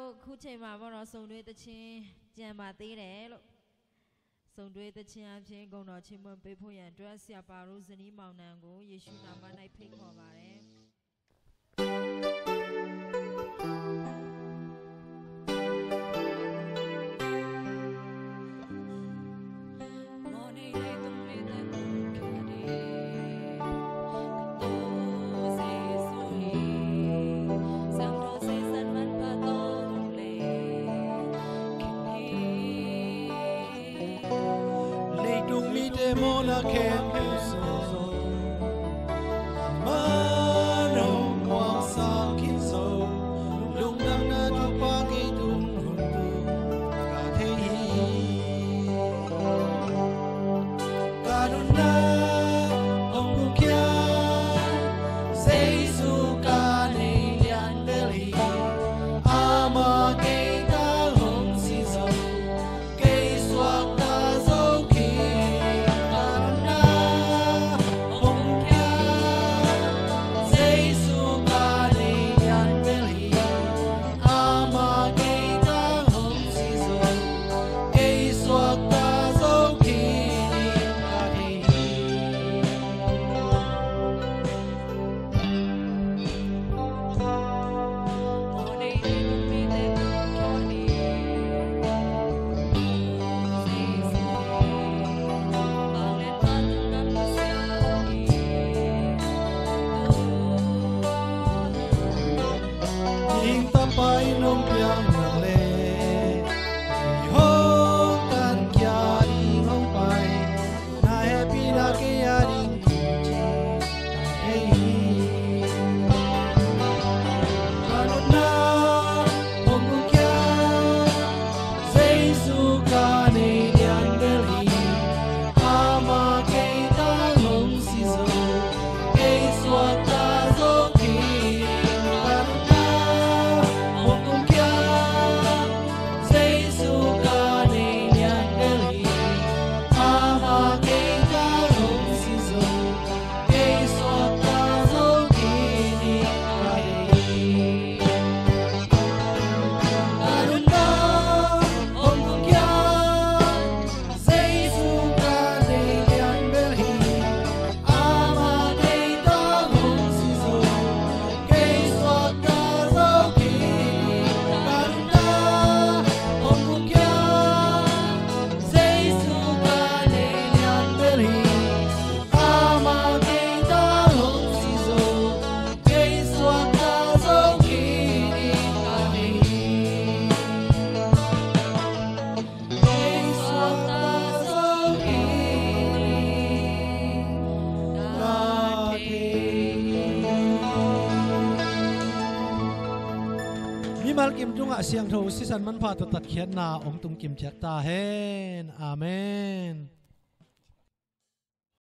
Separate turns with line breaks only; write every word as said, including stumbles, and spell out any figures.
ခုချိန်မှာပေါ့နော်စုံတွေတချင်းကြံပါသေးတယ်လို့စုံတွေတချင်းအဖြစ်ဂုဏ်တော်ချီးမွမ်းပေးဖို့ရန်အတွက်ဆရာပါတို့ဇနီးမောင်နှံကိုယေရှုနာမ၌ဖိတ်ခေါ်ပါတယ်
Mona can do so Mano wasa kinso Lung dang na tu pagi dung hundu Katehi Karuna Ongu kya Seisu kane lian beli Ama keita hong siso Kei swak ta zo ki Pai nông piang nang le ho tan kya ring hong pai na happy na ke ya ring hey kanot na hong kya sei su ka ne yan beli ama ke ta hong si so ke swat ta zo ki Mal kim tunga siang tho sisan man pha ta tat khian na ong tung kim chak ta hen amen